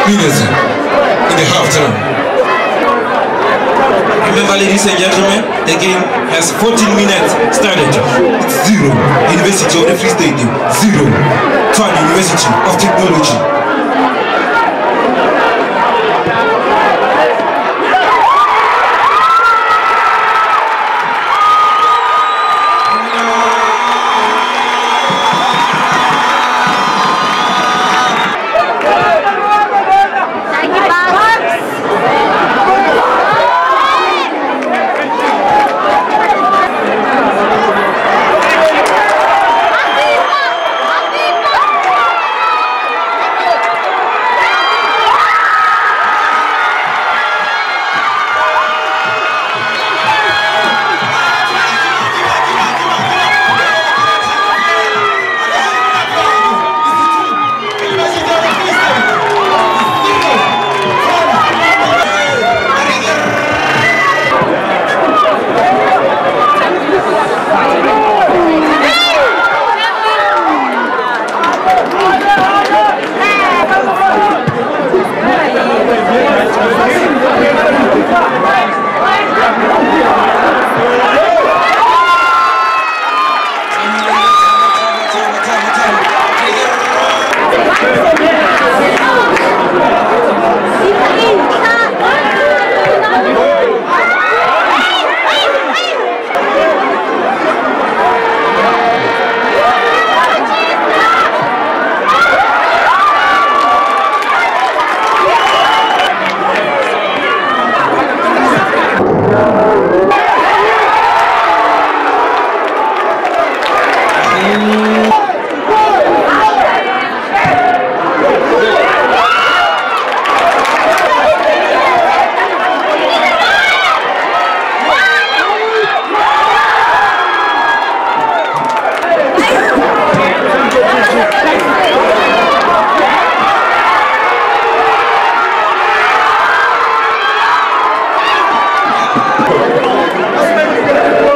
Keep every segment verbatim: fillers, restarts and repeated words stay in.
minutes in the half time. Remember, ladies and gentlemen, the game has fourteen minutes started. It's zero. University of the Free Stadium. Zero. T U T University of Technology.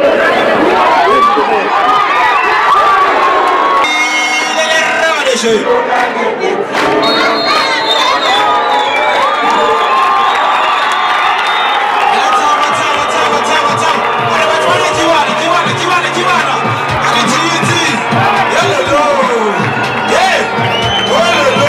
Shoot.